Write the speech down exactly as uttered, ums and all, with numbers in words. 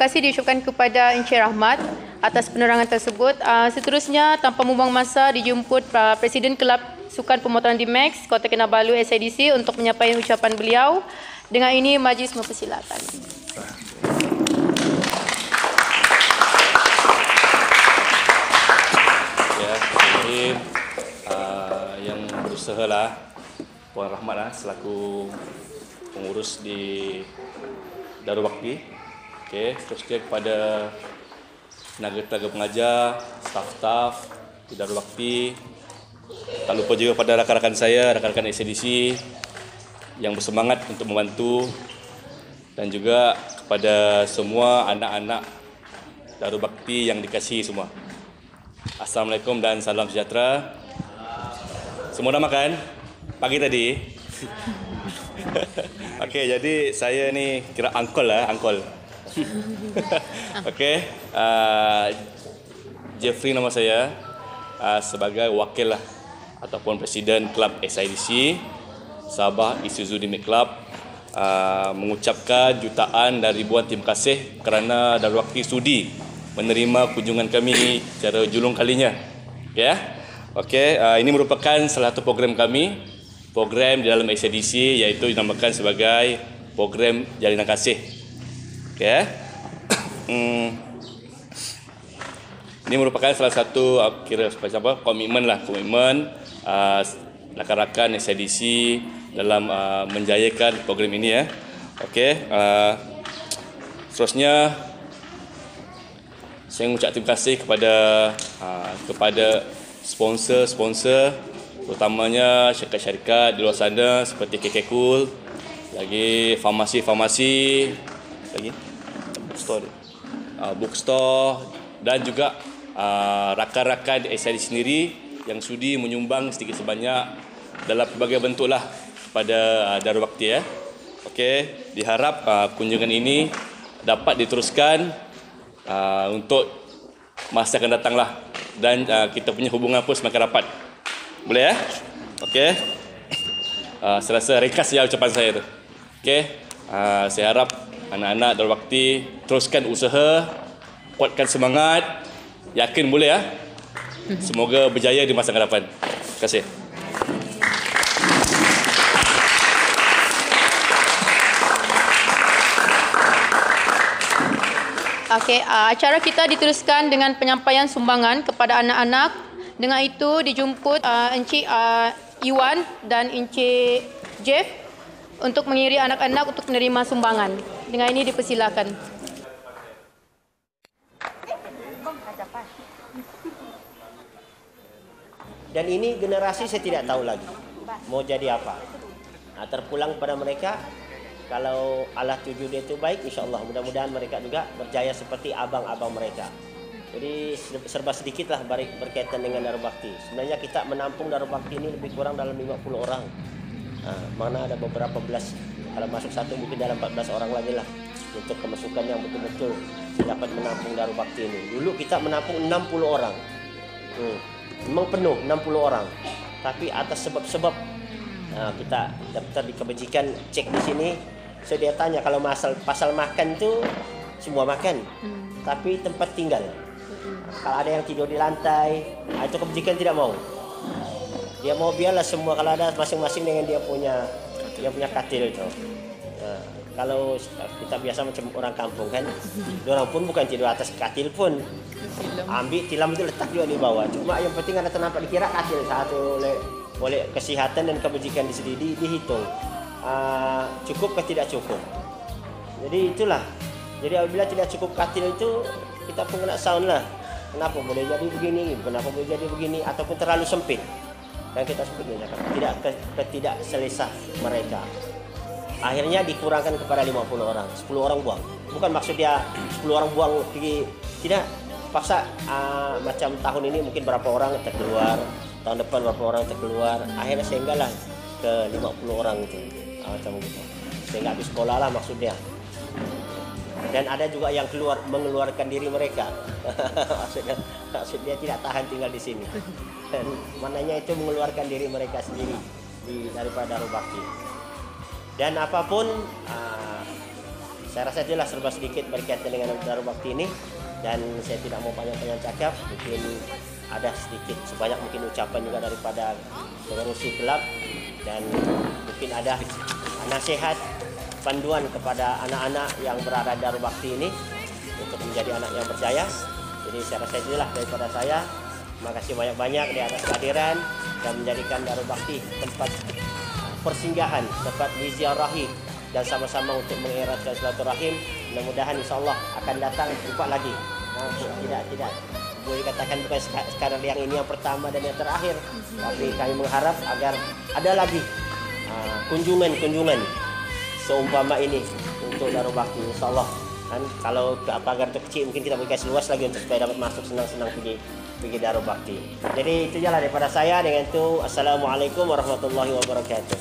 kasih diucapkan kepada Encik Rahmat atas penerangan tersebut. Uh, seterusnya, tanpa membuang masa, dijemput uh, Presiden Kelab Sukan Pemotoran D MAX Kota Kinabalu S I D C untuk menyampaikan ucapan beliau. Dengan ini, majlis mempersilakan. Ya, ini uh, yang berusaha lah, Puan Rahmat lah, selaku pengurus di Darul Bakti. Okey, terusnya kepada tenaga-tenaga pengajar, staf-staf di Darul Bakti. Tak lupa juga pada rakan-rakan saya, rakan-rakan S I D C yang bersemangat untuk membantu, dan juga kepada semua anak-anak Darul Bakti yang dikasihi semua. Assalamualaikum dan salam sejahtera. Semua dah makan pagi tadi? Okey, jadi saya ni kira angkol lah, angkol. Okey, uh, Jeffrey nama saya, uh, sebagai wakil lah ataupun Presiden Kelab S I D C Sabah Isuzu D MAX Club, uh, mengucapkan jutaan dan ribuan terima kasih kerana Darul Bakti sudi menerima kunjungan kami secara julung kalinya. Ya, okey, uh, ini merupakan salah satu program kami, program di dalam S I D C, iaitu dinamakan sebagai program Jalinan Kasih. Okey, hmm. Ini merupakan salah satu uh, kira seperti apa, komitmen lah, komitmen uh, rakan-rakan S I D C dalam uh, menjayakan program ini ya. Okey, uh, seterusnya saya mengucap terima kasih kepada uh, kepada sponsor-sponsor, terutamanya syarikat-syarikat di luar sana seperti K K Cool, lagi farmasi-farmasi, lagi bookstore, uh, bookstore dan juga uh, rakan-rakan S I D sendiri yang sudi menyumbang sedikit sebanyak dalam pelbagai bentuk lah kepada uh, Darul Bakti ya. Okey, diharap uh, kunjungan ini dapat diteruskan uh, untuk masa akan datang lah, dan uh, kita punya hubungan pun semakin rapat. Boleh ya? Okey. Uh, saya rasa ringkas ya ucapan saya tu. Okey. Uh, saya harap anak-anak Darul Bakti teruskan usaha, kuatkan semangat, yakin boleh ya. Semoga berjaya di masa akan datang. Terima kasih. Okey, uh, acara kita diteruskan dengan penyampaian sumbangan kepada anak-anak. Dengan itu dijemput uh, Encik uh, Iwan dan Encik Jeff untuk mengiri anak-anak untuk menerima sumbangan. Dengan ini dipersilakan. Dan ini generasi saya tidak tahu lagi mau jadi apa. Nah, terpulang pada mereka. Kalau Allah tuju dia itu baik, insya-Allah mudah-mudahan mereka juga berjaya seperti abang-abang mereka. Jadi serba sedikitlah berkaitan dengan Darul Bakti. Sebenarnya kita menampung Darul Bakti ini lebih kurang dalam lima puluh orang. Nah, mana ada beberapa belas, kalau masuk satu mungkin dalam empat belas orang lagi lah untuk kemasukan yang betul-betul dapat menampung Darul Bakti ini. Dulu kita menampung enam puluh orang. Hmm. Memang penuh enam puluh orang. Tapi atas sebab-sebab nah, kita daftar di kebajikan, cek di sini. So dia tanya kalau masal pasal makan tu semua makan. Hmm. Tapi tempat tinggal. Hmm. Kalau ada yang tidur di lantai, itu kebajikan tidak mau. Dia mau biarlah semua kalau ada masing-masing dengan dia punya dia punya katil itu. Nah, kalau kita biasa macam orang kampung kan, orang pun bukan tidur atas katil pun. Ambil tilam itu letak juga di bawah. Cuma yang penting ada ternampak dikira katil satu oleh oleh kesihatan dan kebajikan di sini di, dihitung. Uh, cukup ke tidak cukup. Jadi itulah. Jadi apabila tidak cukup katil itu kita pun kena sound lah. Kenapa boleh jadi begini? Kenapa boleh jadi begini? Ataupun terlalu sempit. Dan kita sebutnya tidak ketidak selesa mereka. Akhirnya dikurangkan kepada lima puluh orang, sepuluh orang buang. Bukan maksud dia sepuluh orang buang pergi, tidak. Paksa uh, macam tahun ini mungkin berapa orang terkeluar, tahun depan berapa orang terkeluar. Akhirnya sehinggalah ke lima puluh orang itu. Uh, macam gitu. Sehingga habis sekolah lah maksudnya. Dan ada juga yang keluar mengeluarkan diri mereka. maksudnya, maksudnya tidak tahan tinggal di sini. Dan mananya itu mengeluarkan diri mereka sendiri di daripada Darul Bakti. Dan apapun uh, saya rasa itulah serba sedikit berkaitan dengan Darul Bakti ini, dan saya tidak mau panjang-panjang cakap. Mungkin ada sedikit sebanyak mungkin ucapan juga daripada pengerusi kelab, dan mungkin ada nasihat panduan kepada anak-anak yang berada di Darul Bakti ini untuk menjadi anak yang berjaya. Jadi saya rasa itulah daripada saya. Terima kasih banyak-banyak di atas kehadiran dan menjadikan Darul Bakti tempat persinggahan, tempat diziarahi dan sama-sama untuk mengeratkan silaturahim. Mudah-mudahan insya-Allah akan datang jumpa lagi. Nah, tidak tidak boleh katakan bukan sekarang yang ini yang pertama dan yang terakhir, tapi kami mengharap agar ada lagi kunjungan-kunjungan uh, seumpama ini untuk Darul Bakti insya-Allah. Kan kalau ke pagar itu kecil mungkin kita boleh kasih luas lagi untuk supaya dapat masuk senang-senang pergi pergi Darul Bakti. Jadi itu jelah daripada saya. Dengan itu assalamualaikum warahmatullahi wabarakatuh.